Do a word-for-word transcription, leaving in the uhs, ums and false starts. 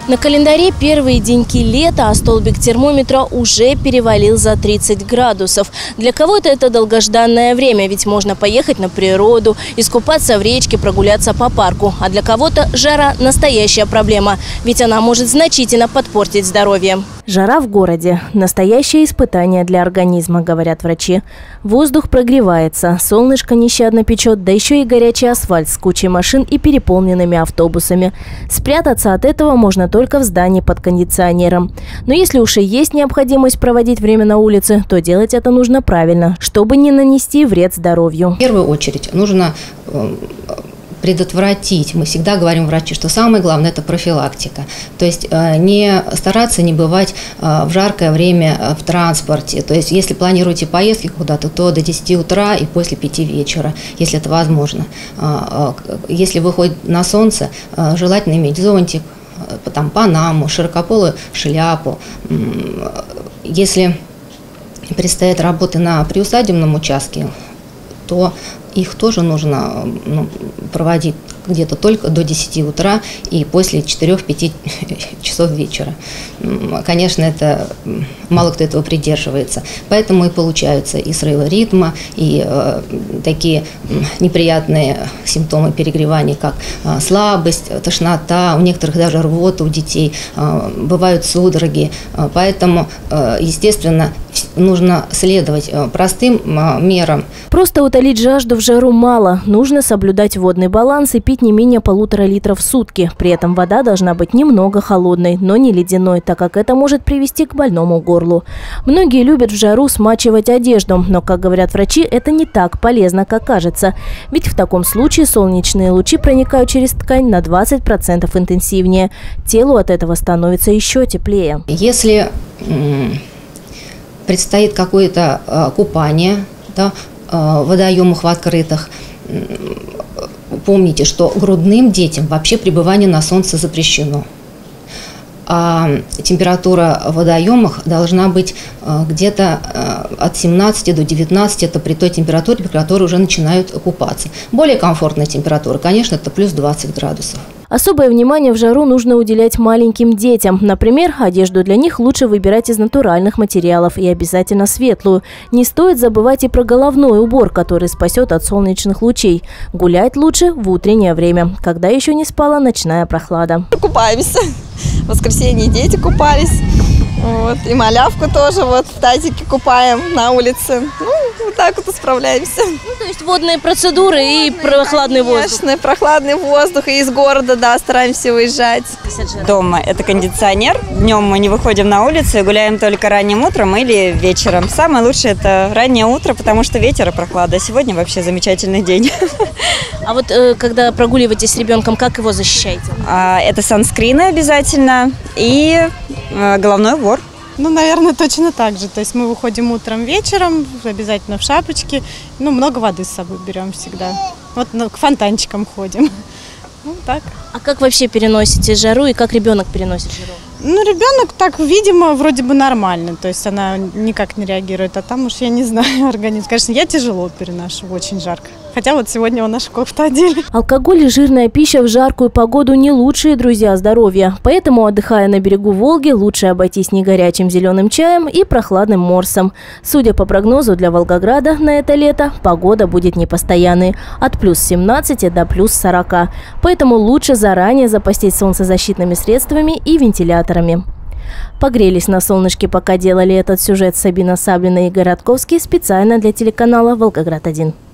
На календаре первые деньки лета, а столбик термометра уже перевалил за тридцать градусов. Для кого-то это долгожданное время, ведь можно поехать на природу, искупаться в речке, прогуляться по парку. А для кого-то жара – настоящая проблема, ведь она может значительно подпортить здоровье. Жара в городе – настоящее испытание для организма, говорят врачи. Воздух прогревается, солнышко нещадно печет, да еще и горячий асфальт с кучей машин и переполненными автобусами. Спрятаться от этого можно только в здании под кондиционером. Но если уж и есть необходимость проводить время на улице, то делать это нужно правильно, чтобы не нанести вред здоровью. В первую очередь нужно предотвратить. Мы всегда говорим врачи, что самое главное – это профилактика. То есть не стараться не бывать в жаркое время в транспорте. То есть если планируете поездки куда-то, то до десяти утра и после пяти вечера, если это возможно. Если выходит на солнце, желательно иметь зонтик, там, панаму, широкополую шляпу. Если предстоят работы на приусадебном участке, то их тоже нужно ну, проводить где-то только до десяти утра и после четырёх-пяти часов вечера. Конечно, это мало кто этого придерживается. Поэтому и получаются и срывы ритма, и э, такие неприятные симптомы перегревания, как э, слабость, тошнота, у некоторых даже рвота у детей, э, бывают судороги. Э, поэтому, э, естественно, нужно следовать э, простым э, мерам. Просто утолить жажду в жару мало. Нужно соблюдать водный баланс и пить не менее полутора литров в сутки. При этом вода должна быть немного холодной, но не ледяной, так как это может привести к больному горлу. Многие любят в жару смачивать одежду, но, как говорят врачи, это не так полезно, как кажется. Ведь в таком случае солнечные лучи проникают через ткань на двадцать процентов интенсивнее. Телу от этого становится еще теплее. Если предстоит какое-то э, купание, да, в водоемах в открытых, помните, что грудным детям вообще пребывание на солнце запрещено. А температура в водоемах должна быть где-то от семнадцати до девятнадцати, это при той температуре, при которой уже начинают купаться. Более комфортная температура, конечно, это плюс двадцать градусов. Особое внимание в жару нужно уделять маленьким детям. Например, одежду для них лучше выбирать из натуральных материалов и обязательно светлую. Не стоит забывать и про головной убор, который спасет от солнечных лучей. Гулять лучше в утреннее время, когда еще не спала ночная прохлада. Купаемся. В воскресенье дети купались. Вот. И малявку тоже вот в тазике купаем на улице. Ну, вот так вот справляемся. Ну, то есть водные процедуры и прохладный воздух. Конечно, прохладный воздух. И из города, да, стараемся выезжать. Дома это кондиционер. Днем мы не выходим на улицу и гуляем только ранним утром или вечером. Самое лучшее это раннее утро, потому что ветер и прохлада. Сегодня вообще замечательный день. А вот э, когда прогуливаетесь с ребенком, как его защищаете? А, это санскрины обязательно и э, головной убор. Ну, наверное, точно так же. То есть мы выходим утром, вечером, обязательно в шапочке. Ну, много воды с собой берем всегда. Вот ну, к фонтанчикам ходим. Ну, так. А как вообще переносите жару и как ребенок переносит жару? Ну, ребенок так, видимо, вроде бы нормально. То есть она никак не реагирует. А там уж я не знаю, организм. Конечно, я тяжело переношу, очень жарко. Хотя вот сегодня у нас кофту одели. Алкоголь и жирная пища в жаркую погоду не лучшие друзья здоровья. Поэтому, отдыхая на берегу Волги, лучше обойтись не горячим зеленым чаем и прохладным морсом. Судя по прогнозу для Волгограда на это лето, погода будет непостоянной. От плюс семнадцати до плюс сорока. Поэтому лучше заранее запастись солнцезащитными средствами и вентиляторами. Погрелись на солнышке, пока делали этот сюжет Сабина Саблина и Игорь Радковский специально для телеканала «Волгоград один».